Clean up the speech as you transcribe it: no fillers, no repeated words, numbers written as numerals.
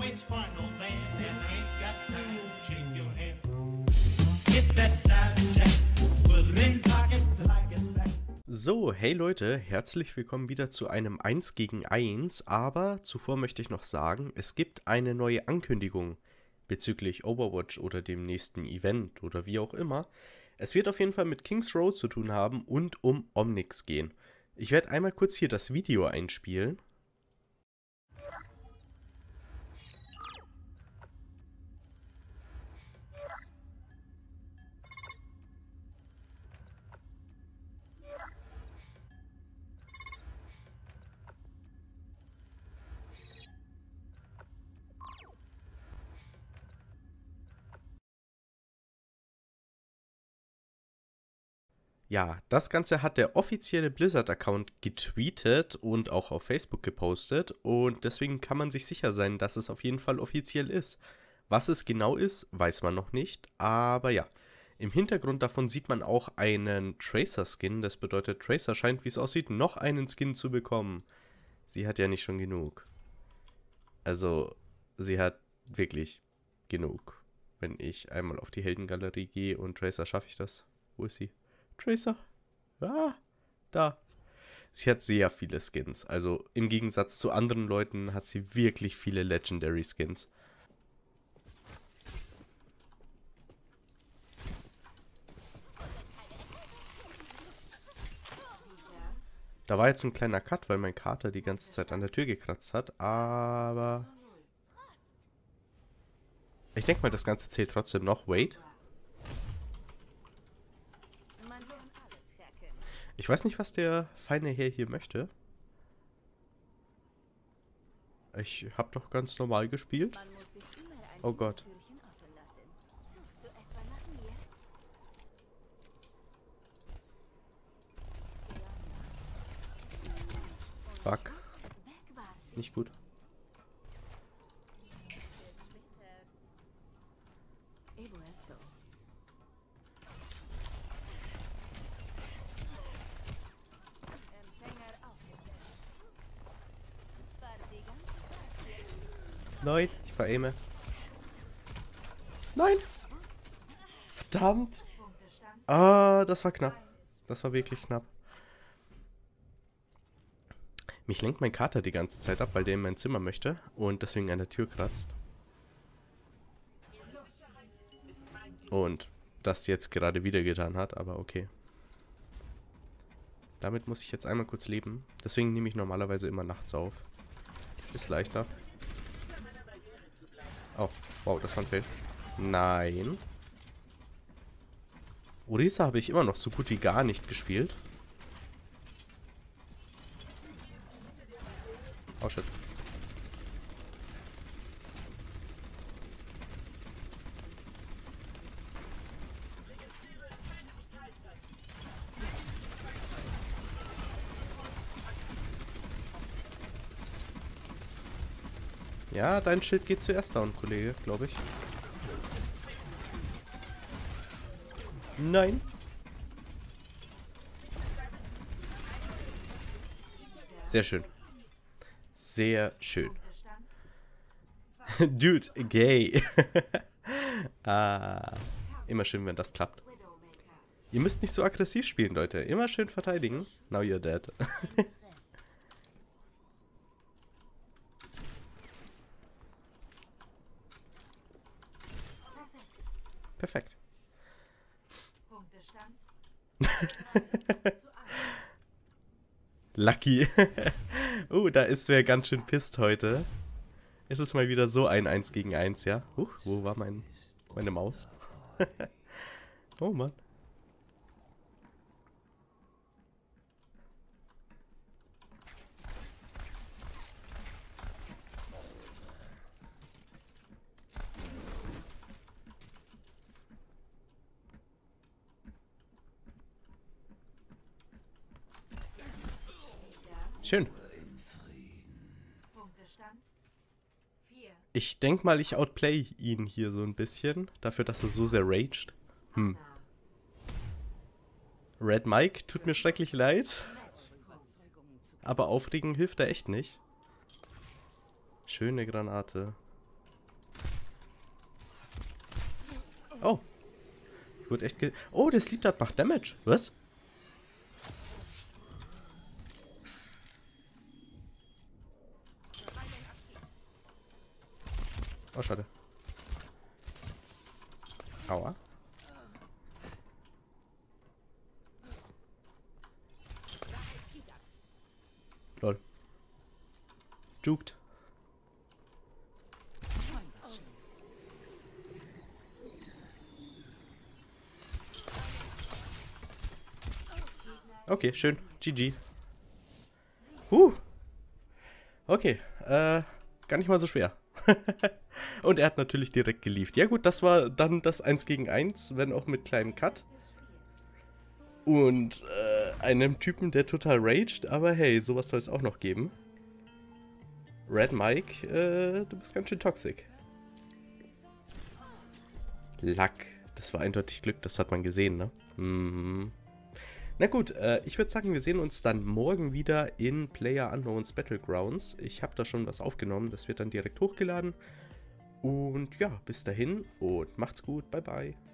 makes fun of man and ain't got time to shake your head. Get that style check, put it in pocket like it's back. So, hey Leute, herzlich willkommen wieder zu einem 1 gegen 1, aber zuvor möchte ich noch sagen, es gibt eine neue Ankündigung bezüglich Overwatch oder dem nächsten Event oder wie auch immer. Es wird auf jeden Fall mit Kings Row zu tun haben und um Omnyx gehen. Ich werde einmal kurz hier das Video einspielen. Ja, das Ganze hat der offizielle Blizzard-Account getweetet und auch auf Facebook gepostet und deswegen kann man sich sicher sein, dass es auf jeden Fall offiziell ist. Was es genau ist, weiß man noch nicht, aber ja. Im Hintergrund davon sieht man auch einen Tracer-Skin, das bedeutet, Tracer scheint, wie es aussieht, noch einen Skin zu bekommen. Sie hat ja nicht schon genug. Also, sie hat wirklich genug. Wenn ich einmal auf die Heldengalerie gehe und Tracer, schaffe ich das? Wo ist sie? Tracer. Ah, da. Sie hat sehr viele Skins. Also im Gegensatz zu anderen Leuten hat sie wirklich viele Legendary Skins. Da war jetzt ein kleiner Cut, weil mein Kater die ganze Zeit an der Tür gekratzt hat. Aber ich denke mal, das Ganze zählt trotzdem noch. Wait. Ich weiß nicht, was der feine Herr hier möchte. Ich habe doch ganz normal gespielt. Oh Gott. Fuck. Nicht gut. Nein, ich veraime. Nein! Verdammt! Ah, das war knapp. Das war wirklich knapp. Mich lenkt mein Kater die ganze Zeit ab, weil der in mein Zimmer möchte und deswegen an der Tür kratzt. Und das jetzt gerade wieder getan hat, aber okay. Damit muss ich jetzt einmal kurz leben. Deswegen nehme ich normalerweise immer nachts auf. Ist leichter. Oh, wow, das war ein Fail. Nein. Orisa habe ich immer noch so gut wie gar nicht gespielt. Oh shit. Ja, dein Schild geht zuerst down, Kollege, glaube ich. Nein. Sehr schön. Sehr schön. Dude, gay. Ah, immer schön, wenn das klappt. Ihr müsst nicht so aggressiv spielen, Leute. Immer schön verteidigen. Now you're dead. Perfekt. Lucky. Da ist wer ganz schön pisst heute. Es ist mal wieder so ein 1 gegen 1, ja? Wo war meine Maus? Oh Mann. Schön. Ich denke mal, ich outplay ihn hier so ein bisschen. Dafür, dass er so sehr raged. Red Mike, tut mir schrecklich leid. Aber aufregen hilft da echt nicht. Schöne Granate. Oh. Ich wurde echt oh, der Sleep Dart macht Damage. Was? Oh, schade. Aua. Lol. Juked. Okay, schön. GG. Okay, gar nicht mal so schwer. Und er hat natürlich direkt geliefert. Ja gut, das war dann das 1 gegen 1, wenn auch mit kleinem Cut. Und einem Typen, der total raged, aber hey, sowas soll es auch noch geben. Red Mike, du bist ganz schön toxisch. Luck. Das war eindeutig Glück, das hat man gesehen, ne? Mhm. Na gut, ich würde sagen, wir sehen uns dann morgen wieder in PlayerUnknown's Battlegrounds. Ich habe da schon was aufgenommen, das wird dann direkt hochgeladen. Und ja, bis dahin und macht's gut, bye bye.